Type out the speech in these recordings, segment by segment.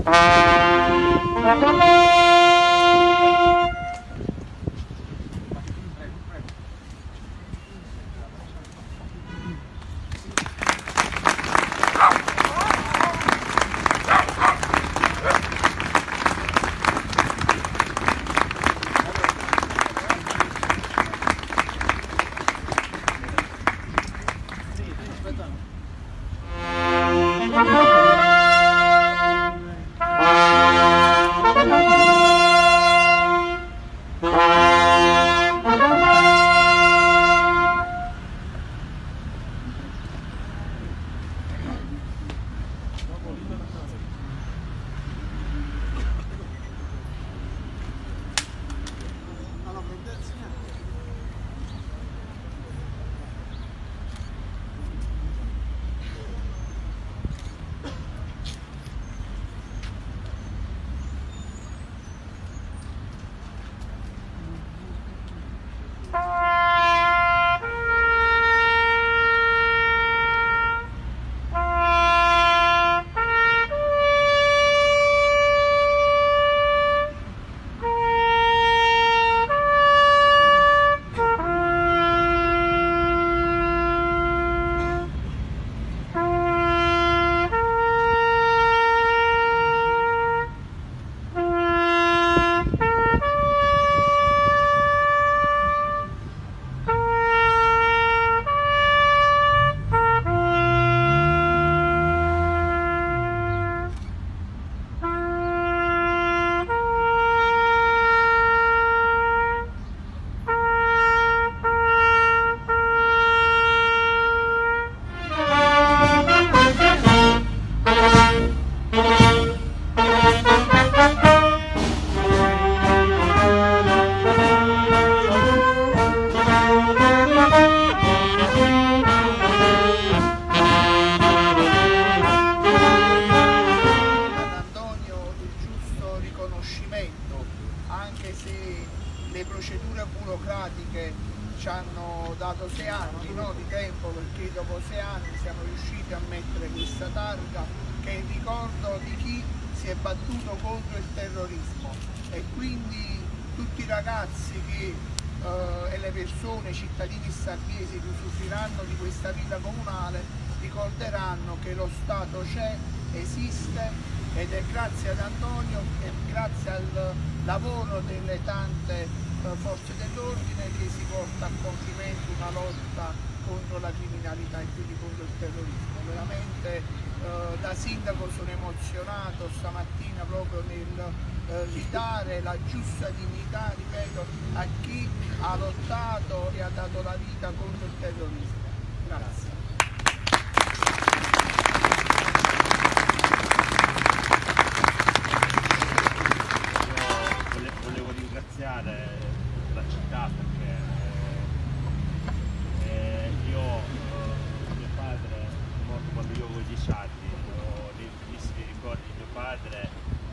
Anche se le procedure burocratiche ci hanno dato 6 anni di tempo, perché dopo 6 anni siamo riusciti a mettere questa targa che è il ricordo di chi si è battuto contro il terrorismo, e quindi tutti i ragazzi e le persone, i cittadini sardiesi che usufruiranno di questa vita comunale ricorderanno che lo Stato c'è, esiste, ed è grazie ad Antonio e grazie al lavoro delle tante forze dell'ordine che si porta a compimento una lotta contro la criminalità e quindi contro il terrorismo. Veramente da sindaco sono emozionato stamattina proprio nel ridare la giusta dignità, ripeto, a chi ha lottato e ha dato la vita contro il terrorismo. Grazie. Volevo ringraziare la città perché mio padre è morto quando io avevo 10 anni, ho dei bellissimi ricordi di mio padre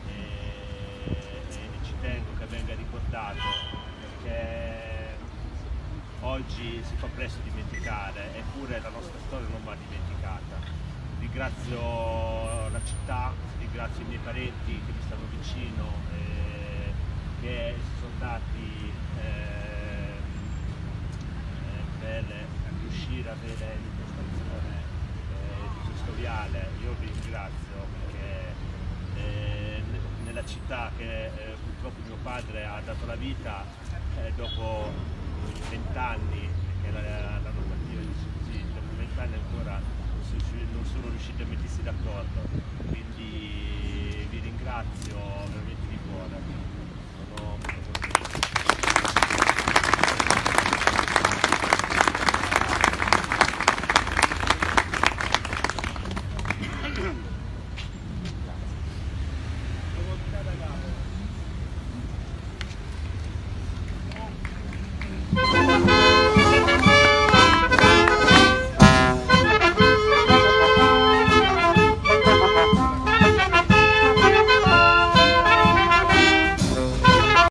e ci tengo che venga ricordato perché oggi si fa presto dimenticare, eppure la nostra storia non va dimenticata. Ringrazio la città, ringrazio i miei parenti che mi stanno vicino, che si sono dati per riuscire ad avere l'impostazione di questo viale. Io vi ringrazio perché nella città che purtroppo mio padre ha dato la vita dopo 20 anni, perché la normativa dice così, dopo 20 anni ancora non sono riusciti a mettersi d'accordo, quindi vi ringrazio veramente di cuore.